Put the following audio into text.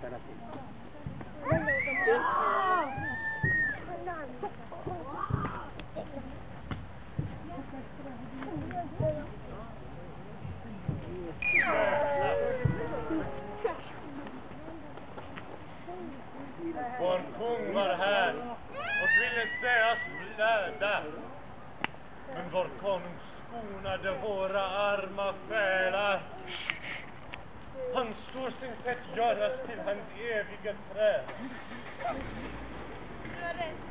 Vår kung var här och ville se oss blöda. Men vår konung skonade våra arma själar. Han står sin sätt göras till hans eviga träd.